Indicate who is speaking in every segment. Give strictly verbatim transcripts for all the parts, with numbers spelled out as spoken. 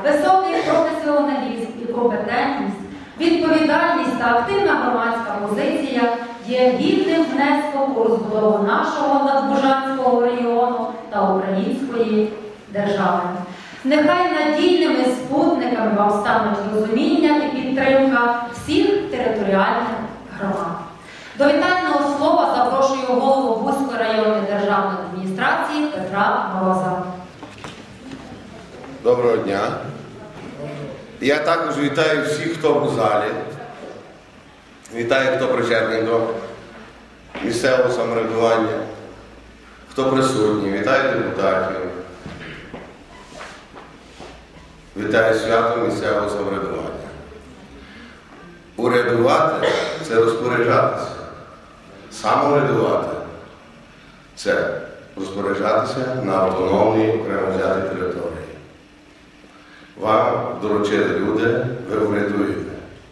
Speaker 1: високий професіоналізм і компетентність, відповідальність та активна громадська позиція є гідним внеском у розбудову нашого надбужанського регіону та української держави. Нехай надійними спутниками вам стануть розуміння і підтримка всіх територіальних громад. До вітального слова запрошую голову Буської районної державної адміністрації Петра Мороза.
Speaker 2: Доброго дня. Я також вітаю всіх, хто в залі. Вітаю, хто причетний до місцевого самоврядування, хто присутній. Вітаю депутатів. Вітаю свято місцевого самоврядування. Урядувати – це розпоряджатися. Самоврядувати – це розпоряджатися на автономній окремо взятій території. Вам доручили люди, ви урядуєте.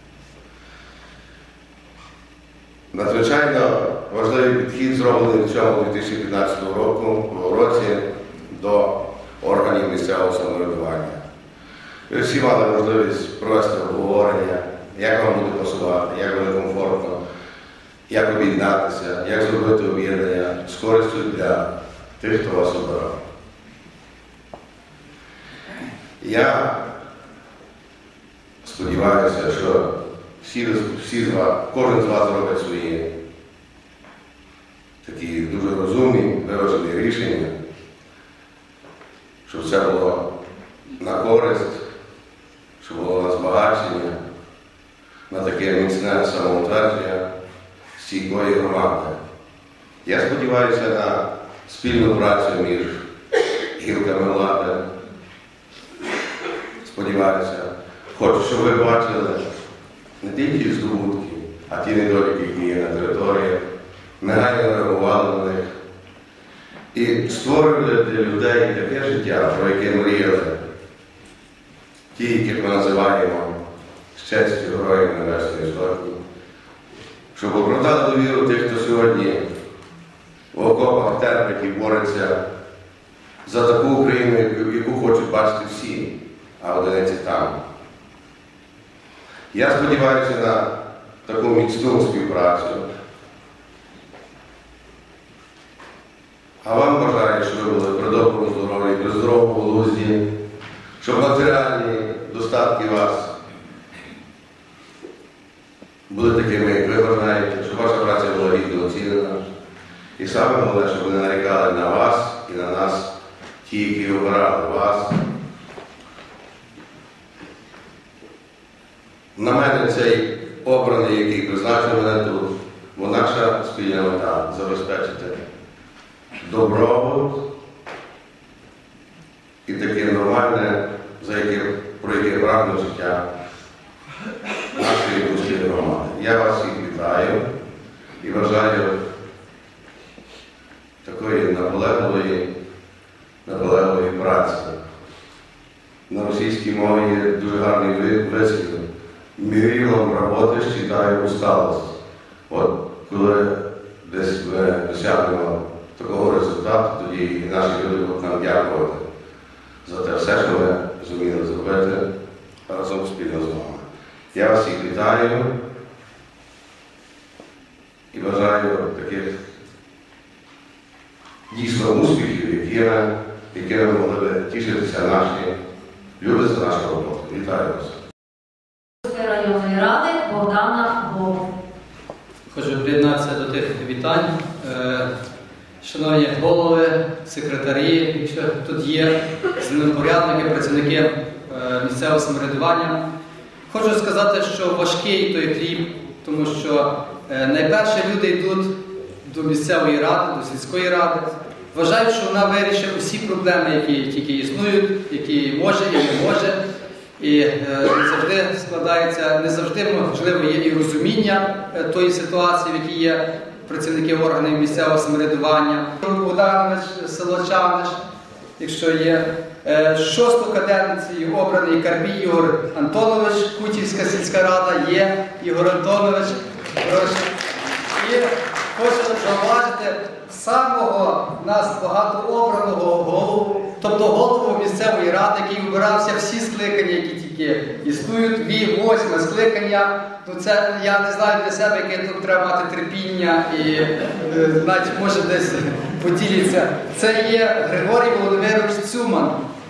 Speaker 2: Надзвичайно важливий підхід зроблений в цьому дві тисячі п'ятнадцятому року, році до органів місцевого самоврядування. Ви всі мали можливість провести обговорення, як вам буде пасувати, як буде комфортно, як об'єднатися, як зробити об'єднання з користю для тих, хто вас обирав. Я сподіваюся, що всі, всі з вас, кожен з вас робить свої такі дуже розумні, виважені рішення, щоб це було на користь, щоб було на збагачення, на таке міцне самоутвердження стійкої громади. Я сподіваюся на спільну працю між гілками влади. Сподіваюся, хочу, щоб ви бачили не тільки здобутки, а ті недоліки, які є на території, негайно реагували на них і створювали для людей таке життя, про яке мріяли ті, яких ми називаємо з честю Героїв Небесної Сотні, щоб оправдали довіру тих, хто сьогодні в окопах терпить і бореться за таку Україну, яку хочуть бачити всі, а одиниці там. Я сподіваюся на таку міцну співпрацю. А вам бажаю, щоб ви були при доброму здоров'ї, при здоровому глузді, щоб матеріальні достатки вас були такими, як ви бажаєте, щоб ваша праця була гідно оцінена. І саме головне, щоб ви не нарікали на вас і на нас, ті, які обирали вас. На мене цей обраний, який призначив мене тут, бо наша спільна мета – забезпечити добробут і таке нормальне, за яке, про яке прагне життя нашої Буської громади. Я вас всіх вітаю і бажаю такої наполегливої, наполегливої праці. На російській мові є дуже гарний вислів. Мірилом роботи считаю усталость. От коли десь ми досягнемо такого результату, тоді і наші люди будуть нам дякувати за те все, що ми зуміли зробити разом спільно з вами. Я вас всіх вітаю і бажаю таких дійсно успіхів, якими, якими могли б тішитися наші люди за нашу роботу. Вітаю вас.
Speaker 1: Районної ради Богдана Голуб.
Speaker 3: Хочу приєднатися до тих вітань. Шановні голови, секретарі, якщо тут є, землепорядники, працівники місцевого самоврядування. Хочу сказати, що важкий той хліб, тому що найперше люди йдуть до місцевої ради, до сільської ради, вважають, що вона вирішить усі проблеми, які тільки існують, які може і не може. І е, завжди складається, не завжди, можливо, є і розуміння е, тої ситуації, в якій є працівники органів місцевого самоврядування. Богданович, Солочанич, якщо є, е, шосту каденцію обраний Карпій Ігор Антонович, Кутівська сільська рада, є Ігор Антонович. І хочу зауважити самого нас багатообраного голову тобто голову місцевої ради, який вибирався всі скликання, які тільки існують, вів восьме скликання. Ну це, я не знаю для себе, яке тут треба мати терпіння і е, навіть може десь поділитися. Це є Григорій Володимирович Цюман.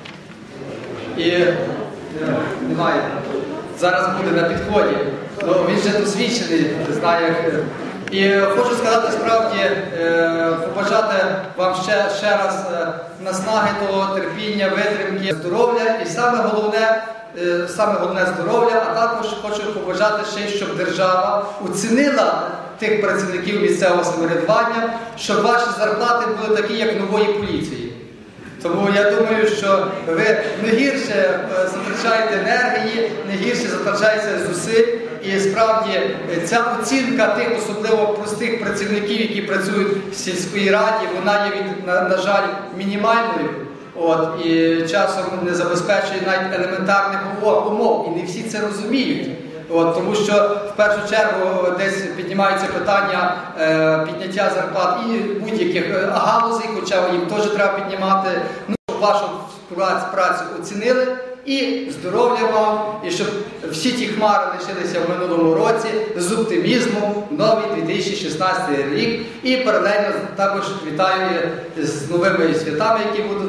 Speaker 3: І е, немає. Зараз буде на підході. Ну, він вже досвідчений, знає як. І хочу сказати справді, побажати вам ще, ще раз наснаги того, терпіння, витримки, здоров'я і саме головне, саме головне здоров'я, а також хочу побажати ще, щоб держава оцінила тих працівників місцевого самоврядування, щоб ваші зарплати були такі, як нової поліції. Тому я думаю, що ви не гірше затрачаєте енергії, не гірше затрачаєте зусиль. І справді ця оцінка тих особливо простих працівників, які працюють в сільській раді, вона є, на, на жаль, мінімальною. От, і часом не забезпечує навіть елементарних умов. І не всі це розуміють. От, тому що в першу чергу десь піднімаються питання е, підняття зарплат і будь-яких галузей, хоча їм теж треба піднімати. Ну, щоб вашу працю оцінили. І здоров'я вам, і щоб всі ті хмари лишилися в минулому році з оптимізмом в новий дві тисячі шістнадцятий рік. І паралельно також вітаю з новими святами, які будуть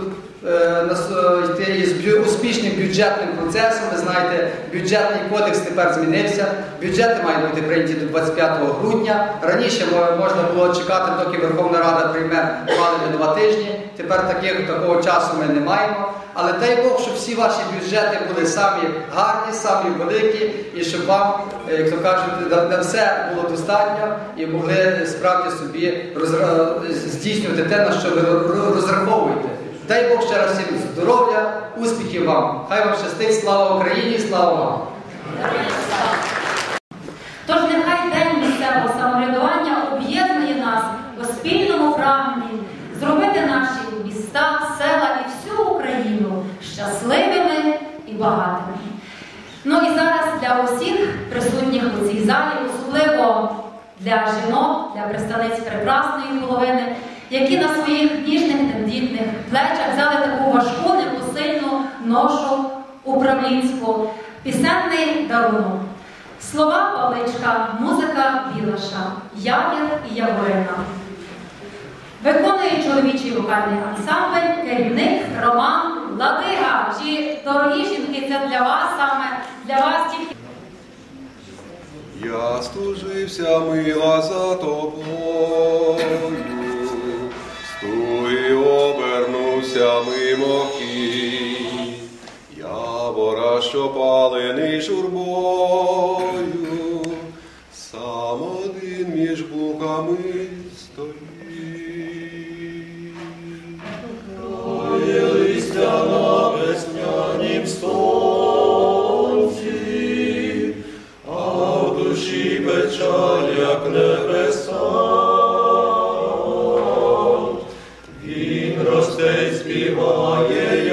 Speaker 3: йти з успішним бюджетним процесом. Ви знаєте, бюджетний кодекс тепер змінився. Бюджети мають бути прийняті до двадцять п'ятого грудня. Раніше можна було чекати, доки Верховна Рада прийме ухвалення два тижні. Тепер таких, такого часу ми не маємо. Але дай Бог, щоб всі ваші бюджети були самі гарні, самі великі, і щоб вам, як то кажуть, на все було достатньо і могли справді собі здійснювати те, на що ви розраховуєте. Дай Бог ще раз всім здоров'я, успіхів вам. Хай вам щастить, слава Україні, слава вам!
Speaker 1: Тож нехай День місцевого самоврядування об'єднує нас у спільному прагненні зробити наші міста, села і всю Україну щасливими і багатими. Ну і зараз для усіх присутніх у цій залі, особливо для жінок, для представниць прекрасної половини, які на своїх ніжних тендітних плечах взяли таку важку, непосильну ношу управлінську, пісенний дарунок. Слова Павличка, музика Білаша, Явір і Яворина. Виконує чоловічий вокальний ансамбль, керівник Роман Ладига. Чи, дорогі жінки, це для вас саме, для вас тільки?
Speaker 4: Я стужився, мила, за тобою, стуй обернувся мимохідь, явора, що палений журбою, сам один між буками стоїть. Грає листя на веснянім сонці, а в душі печаль, як небеса. Він росте й співає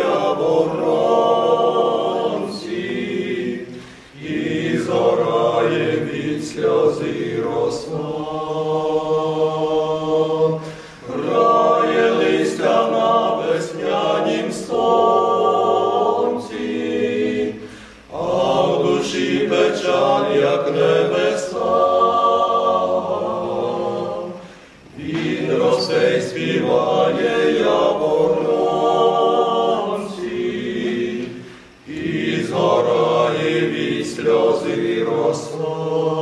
Speaker 4: яворонці, і згорає від сльози роса. Грає листя на веснянім сонці, а в душі печаль, як небеса. Він росте й співає яворонці, і згорає від сльози роса.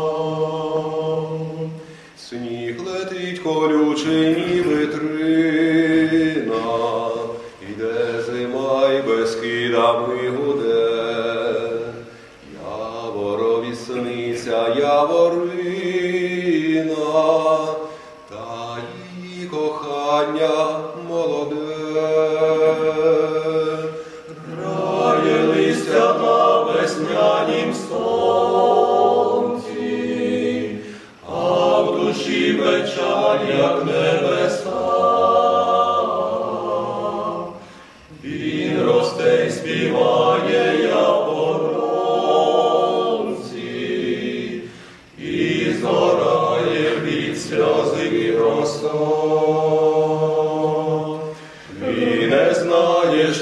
Speaker 4: Сніг летить колючий, ніби трина, іде зима й безкидами гуде. Яворові сниться яворина, та її кохання молоде. Грає листя на веснянім сонці, а в душі печаль, як небеса. Він росте й співає яворонці, і згорає від сльози роса. Він не знає,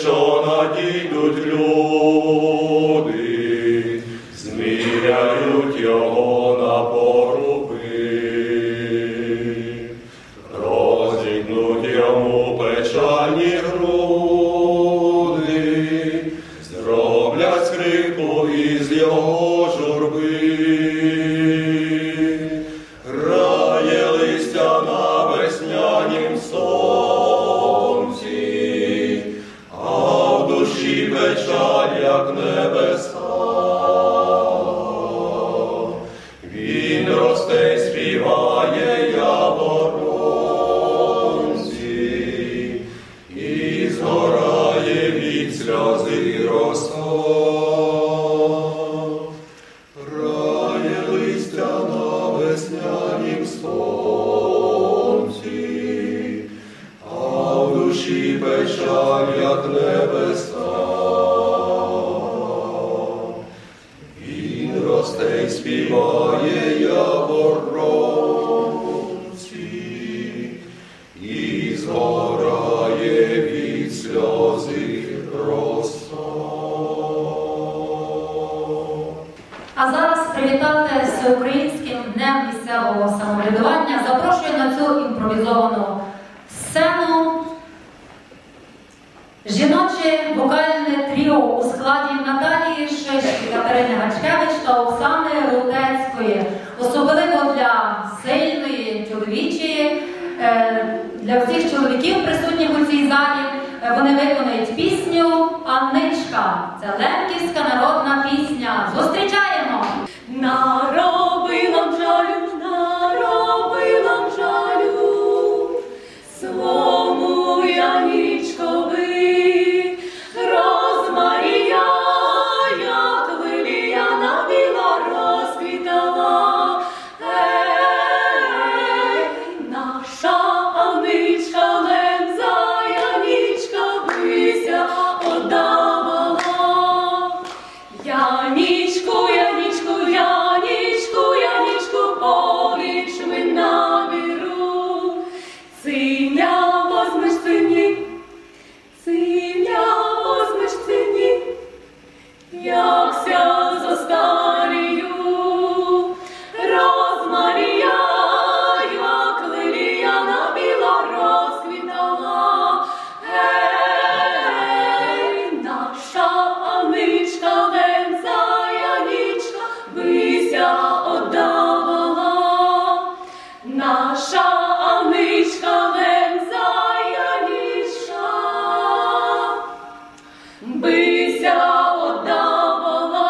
Speaker 4: роблять скрипку із його журби. Грає листя на веснянім сонці, а в душі печаль, як небеса. Він росте й співає яворонці, і згорає від сльози роса. Грає листя на веснянім сонці, а в душі печаль, як небеса. Він росте й співає яворонці, і згорає від сльози роса.
Speaker 1: А зараз привітати всеукраїнським днем місцевого самоврядування. Запрошую на цю імпровізовану сцену жіноче вокальне тріо у складі Наталії Шиш, Катерини Гачкевич та Оксани Рутецької. Особливо для сильної, чоловічої, для всіх чоловіків, присутніх у цій залі, вони виконують пісню «Анничка». Це лемківська народна пісня. Зустрічаємо!
Speaker 5: Наробила б жалю, наробила б жалю свому Янічкові, розмарія, як лилія біла розквітала. Ей, наша Анничка, ленза Янічка, бися отдавала. Янічку, Янічку, Янічку, Янічку, поліч ми наберу. Циня возьмеш цині, циня возьмеш цині, якся зостарію. Розмарія, як лилія біла розквітала. Ей, наша Анничка, ленза Янічка, бися отдавала. Наша Анничка, ленза Янічка, бися отдавала.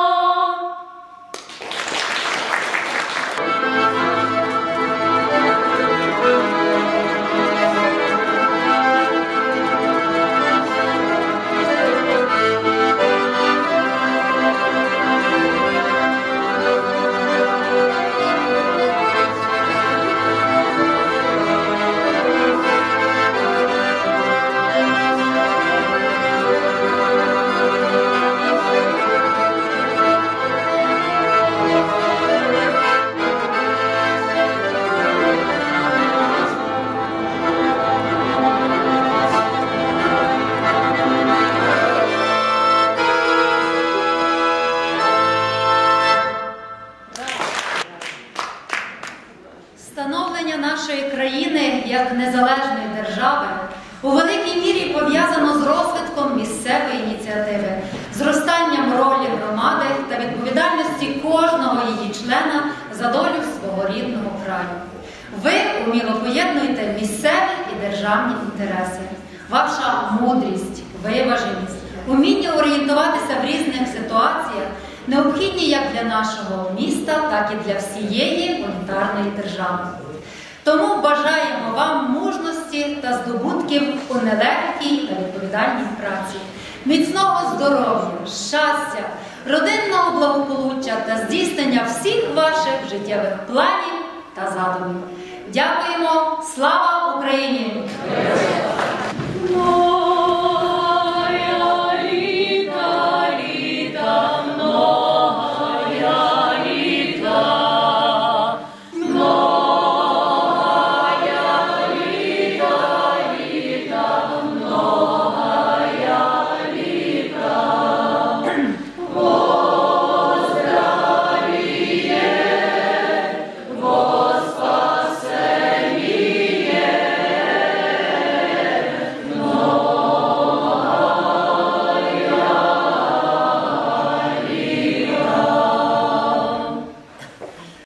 Speaker 1: Становлення нашої країни як незалежної держави у великій мірі пов'язано з розвитком місцевої ініціативи, зростанням ролі громади та відповідальності кожного її члена за долю свого рідного краю. Ви уміло поєднуєте місцеві і державні інтереси. Ваша мудрість, виваженість, уміння орієнтуватися в різних ситуаціях необхідні як для нашого міста, так і для всієї унітарної держави. Тому бажаємо вам мужності та здобутків у нелегкій та відповідальній праці, міцного здоров'я, щастя, родинного благополуччя та здійснення всіх ваших життєвих планів та задумів. Дякуємо! Слава Україні!